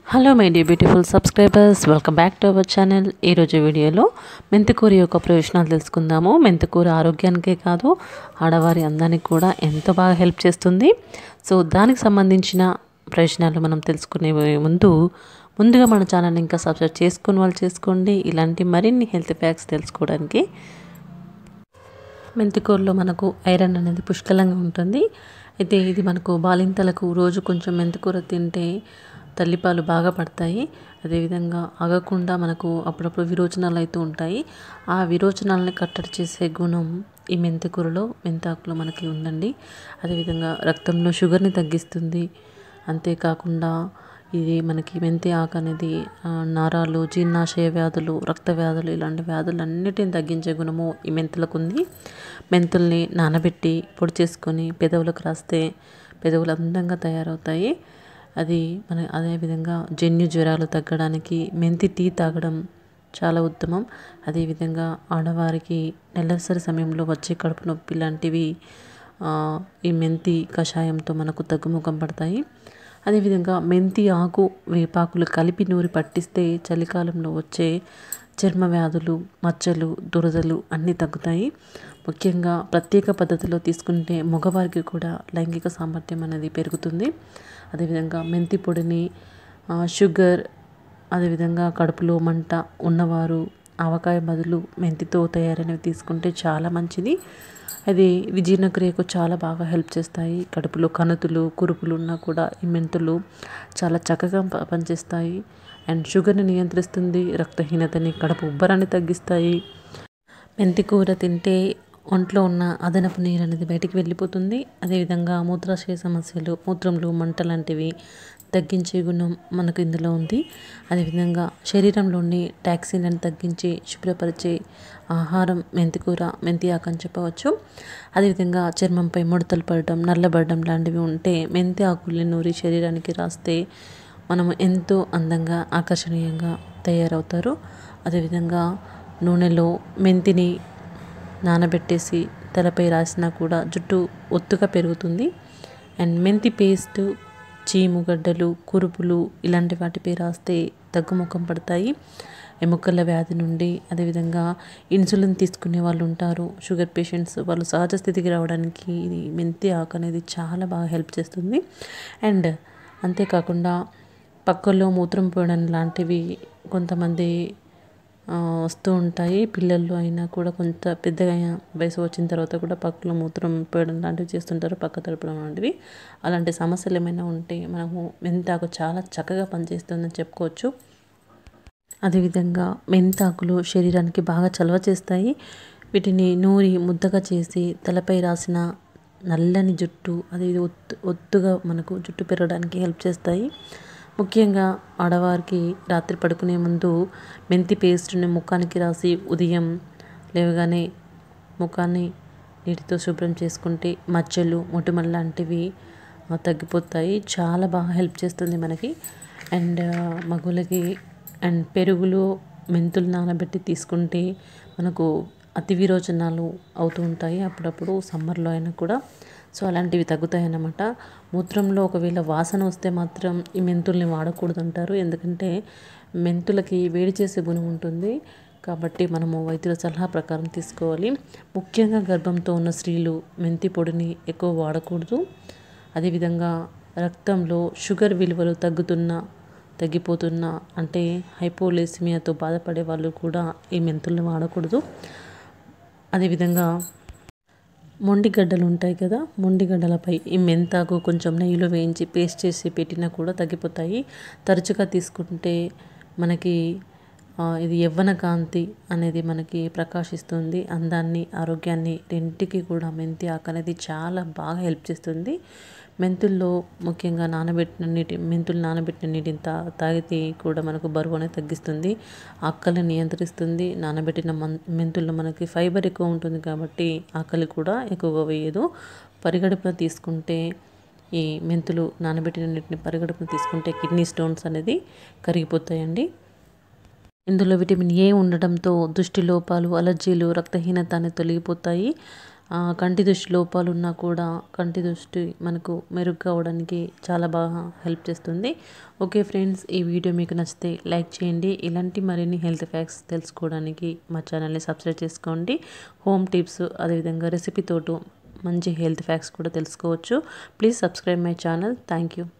Hello my dear beautiful subscribers, welcome back to our channel. ఈరోజు వీడియోలో మెంతికూర యొక్క ప్రయోజనాలు తెలుసుకుందాము. మెంతికూర ఆరోగ్యానికే కాదు, ఆడవారి అందానికి కూడా ఎంతో బాగా హెల్ప్ చేస్తుంది. సో దానికి సంబంధించిన ప్రయోజనాలు మనం తెలుసుకునే ముందుగా మన ఛానల్ని ఇంకా సబ్స్క్రైబ్ చేసుకుని వాళ్ళు చేసుకోండి. ఇలాంటి మరిన్ని హెల్త్ ఫ్యాక్ట్స్ తెలుసుకోవడానికి. మెంతికూరలో మనకు ఐరన్ అనేది పుష్కలంగా ఉంటుంది. అయితే ఇది మనకు బాలింతలకు రోజు కొంచెం మెంతికూర తింటే తల్లిపాలు బాగా పడతాయి. అదేవిధంగా ఆగకుండా మనకు అప్పుడప్పుడు విరోచనాలు అవుతూ ఉంటాయి. ఆ విరోచనాలని కట్టడి చేసే గుణం ఈ మెంతికూరలో, మెంతాకులో మనకి ఉందండి. అదేవిధంగా రక్తంలో షుగర్ని తగ్గిస్తుంది. అంతేకాకుండా ఇది మనకి మెంతి ఆకు అనేది నరాలు, జీర్ణాశయ వ్యాధులు, రక్త వ్యాధులు ఇలాంటి వ్యాధులన్నిటిని తగ్గించే గుణము ఈ మెంతులకు ఉంది. మెంతుల్ని నానబెట్టి పొడి చేసుకొని పెదవులకు రాస్తే పెదవులు అందంగా తయారవుతాయి. అదేవిధంగా జన్యు జ్వరాలు తగ్గడానికి మెంతి టీ తాగడం చాలా ఉత్తమం. అదేవిధంగా ఆడవారికి నెలసరి సమయంలో వచ్చే కడుపు నొప్పి లాంటివి ఈ మెంతి కషాయంతో మనకు తగ్గుముఖం పడతాయి. అదేవిధంగా మెంతి ఆకు, వేపాకులు కలిపి నూరి పట్టిస్తే చలికాలంలో వచ్చే చర్మ వ్యాధులు, మచ్చలు, దురదలు అన్నీ తగ్గుతాయి. ముఖ్యంగా ప్రత్యేక పద్ధతిలో తీసుకుంటే మగవారికి కూడా లైంగిక సామర్థ్యం అనేది పెరుగుతుంది. అదేవిధంగా మెంతి పొడిని షుగర్, అదేవిధంగా కడుపులో మంట ఉన్నవారు ఆవకాయ బదులు మెంతితో తయారైనవి తీసుకుంటే చాలా మంచిది. అది జీర్ణక్రియకు చాలా బాగా హెల్ప్ చేస్తాయి. కడుపులో కణుతులు, కురుపులు ఉన్నా కూడా ఈ మెంతులు చాలా చక్కగా పనిచేస్తాయి. అండ్ షుగర్ని నియంత్రిస్తుంది, రక్తహీనతని, కడుపు ఉబ్బరాన్ని తగ్గిస్తాయి. మెంతి కూర తింటే ఒంట్లో ఉన్న అదనపు నీరు అనేది బయటికి వెళ్ళిపోతుంది. అదేవిధంగా మూత్రాశయ సమస్యలు, మూత్రంలో మంట లాంటివి తగ్గించే గుణం మనకు ఇందులో ఉంది. అదేవిధంగా శరీరంలోని టాక్సిన్లను తగ్గించి శుభ్రపరిచే ఆహారం మెంతికూర, మెంతి ఆకు అని చెప్పవచ్చు. అదేవిధంగా చర్మంపై ముడతలు పడడం, నల్లబడడం లాంటివి ఉంటే మెంతి ఆకుల్ని నూరి శరీరానికి రాస్తే మనము ఎంతో అందంగా, ఆకర్షణీయంగా తయారవుతారు. అదేవిధంగా నూనెలో మెంతిని నానబెట్టేసి తలపై రాసినా కూడా జుట్టు ఒత్తుగా పెరుగుతుంది. అండ్ మెంతి పేస్ట్ చీముగడ్డలు, కురుపులు ఇలాంటి వాటిపై రాస్తే తగ్గుముఖం పడతాయి ఎముకల వ్యాధి నుండి. అదేవిధంగా ఇన్సులిన్ తీసుకునే వాళ్ళు ఉంటారు, షుగర్ పేషెంట్స్, వాళ్ళు సహజ స్థితికి రావడానికి ఇది మెంతి ఆకు అనేది చాలా బాగా హెల్ప్ చేస్తుంది. అండ్ అంతేకాకుండా పక్కల్లో మూత్రం పోయడం లాంటివి కొంతమంది వస్తూ ఉంటాయి. పిల్లల్లో అయినా కూడా కొంత పెద్దగా వయసు వచ్చిన తర్వాత కూడా పక్కలో మూత్రం పోయడం లాంటివి చేస్తుంటారు, పక్క తడపడం లాంటివి. అలాంటి సమస్యలు ఏమైనా ఉంటే మనము మెంతాకు చాలా చక్కగా పనిచేస్తుందని చెప్పుకోవచ్చు. అదేవిధంగా మెంతాకులు శరీరానికి బాగా చలవ చేస్తాయి. వీటిని నూరి ముద్దగా చేసి తలపై రాసిన నల్లని జుట్టు అది ఒత్తుగా మనకు జుట్టు పెరగడానికి హెల్ప్ చేస్తాయి. ముఖ్యంగా ఆడవారికి రాత్రి పడుకునే ముందు మెంతి పేస్ట్ని ముఖానికి రాసి ఉదయం లేవగానే ముఖాన్ని నీటితో శుభ్రం చేసుకుంటే మచ్చలు, మొటిమలు లాంటివి తగ్గిపోతాయి. చాలా బాగా హెల్ప్ చేస్తుంది మనకి. అండ్ మగులకి అండ్ పెరుగులో మెంతులు నానబెట్టి తీసుకుంటే మనకు అతి విరోచనాలు అవుతూ ఉంటాయి అప్పుడప్పుడు, సమ్మర్లో అయినా కూడా. సో అలాంటివి తగ్గుతాయి అన్నమాట. మూత్రంలో ఒకవేళ వాసన వస్తే మాత్రం ఈ మెంతుల్ని వాడకూడదు అంటారు. ఎందుకంటే మెంతులకి వేడి చేసే గుణం ఉంటుంది కాబట్టి మనము వైద్యుల సలహా ప్రకారం తీసుకోవాలి. ముఖ్యంగా గర్భంతో ఉన్న స్త్రీలు మెంతి పొడిని ఎక్కువ వాడకూడదు. అదేవిధంగా రక్తంలో షుగర్ విలువలు తగ్గిపోతున్నా అంటే హైపోలెసిమియాతో బాధపడే వాళ్ళు కూడా ఈ మెంతుల్ని వాడకూడదు. అదేవిధంగా మొండిగడ్డలు ఉంటాయి కదా, మొండిగడ్డలపై ఈ మెంతాకు కొంచెం నెయ్యిలో వేయించి పేస్ట్ చేసి పెట్టినా కూడా తగ్గిపోతాయి. తరచుగా తీసుకుంటే మనకి ఇది యవ్వన కాంతి అనేది మనకి ప్రకాశిస్తుంది. అందాన్ని, ఆరోగ్యాన్ని రెంటికి కూడా మెంతి ఆకు అనేది చాలా బాగా హెల్ప్ చేస్తుంది. మెంతుల్లో ముఖ్యంగా మెంతులు నానబెట్టిన నీటిని తాగితే కూడా మనకు బరువు అనేది తగ్గిస్తుంది, ఆకలిని నియంత్రిస్తుంది. నానబెట్టిన మెంతుల్లో మనకి ఫైబర్ ఎక్కువ ఉంటుంది కాబట్టి ఆకలి కూడా ఎక్కువగా వేయదు. పరిగడుపున తీసుకుంటే ఈ మెంతులు నానబెట్టిన నీటిని పరిగడుపున తీసుకుంటే కిడ్నీ స్టోన్స్ అనేది కరిగిపోతాయండి. ఇందులో విటమిన్ ఏ ఉండటంతో దృష్టి లోపాలు, అలర్జీలు, రక్తహీనత అనేది తొలగిపోతాయి. కంటి దృష్టి లోపాలు ఉన్నా కూడా కంటి దృష్టి మనకు మెరుగ్గా అవడానికి చాలా బాగా హెల్ప్ చేస్తుంది. ఓకే ఫ్రెండ్స్, ఈ వీడియో మీకు నచ్చితే లైక్ చేయండి. ఇలాంటి మరిన్ని హెల్త్ ఫ్యాక్ట్స్ తెలుసుకోవడానికి మా ఛానల్ని సబ్స్క్రైబ్ చేసుకోండి. హోమ్ టిప్స్ అదేవిధంగా రెసిపీతోటి మంచి హెల్త్ ఫ్యాక్ట్స్ కూడా తెలుసుకోవచ్చు. Please subscribe my channel. Thank you.